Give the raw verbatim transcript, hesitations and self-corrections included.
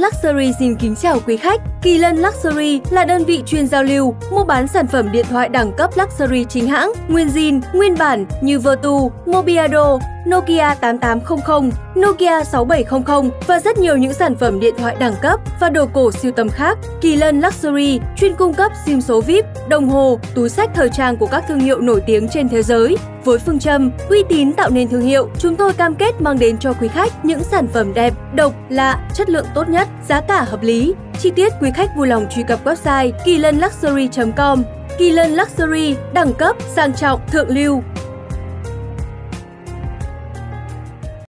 Luxury xin kính chào quý khách. Kỳ Lân Luxury là đơn vị chuyên giao lưu, mua bán sản phẩm điện thoại đẳng cấp Luxury chính hãng, nguyên zin, nguyên bản như Vertu, Mobiado, Nokia tám tám không không, Nokia sáu bảy không không và rất nhiều những sản phẩm điện thoại đẳng cấp và đồ cổ sưu tầm khác. Kỳ Lân Luxury chuyên cung cấp sim số vi ai pi, đồng hồ, túi xách thời trang của các thương hiệu nổi tiếng trên thế giới. Với phương châm uy tín tạo nên thương hiệu, chúng tôi cam kết mang đến cho quý khách những sản phẩm đẹp, độc, lạ, chất lượng tốt nhất, giá cả hợp lý. Chi tiết quý khách vui lòng truy cập website kỳ lân luxury chấm com. Kỳ Lân Luxury, đẳng cấp, sang trọng, thượng lưu.